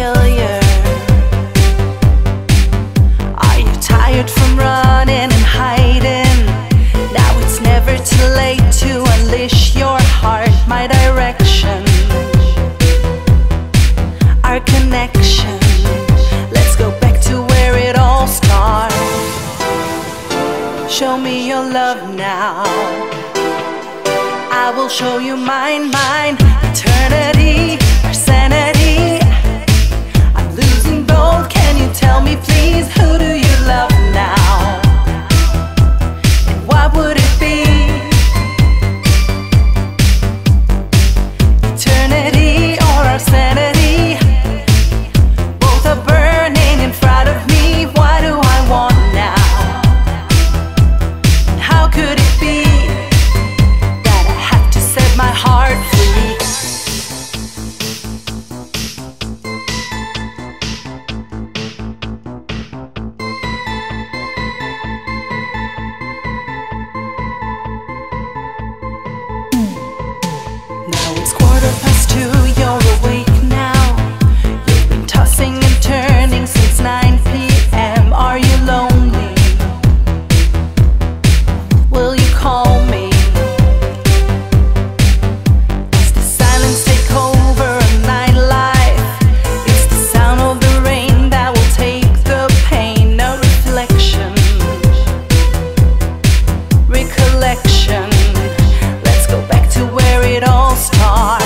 familiar? Are you tired from running and hiding? Now it's never too late to unleash your heart. My direction, our connection. Let's go back to where it all starts. Show me your love now, I will show you mine, eternity, our sanity. I'm losing both, can you tell me please, who do you love now? And what would it be? Eternity or our sanity? Both are burning in front of me, what do I want now? And how could it be my heart free? Now it's 2:15, you're awake now. You've been tossing and turning since 9 p.m. Are you lonely? Will you call me? Let's go back to where it all starts.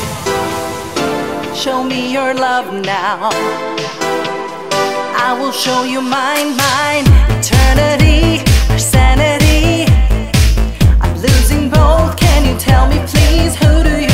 Show me your love now, I will show you mine, eternity, our sanity. I'm losing both, can you tell me please, who do you